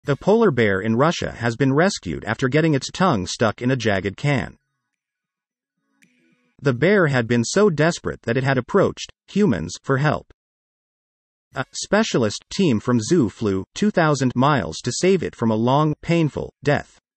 A polar bear in Russia has been rescued after getting its tongue stuck in a jagged can. The bear had been so desperate that it had approached humans for help. A specialist team from zoo flew 2,000 miles to save it from a long, painful death.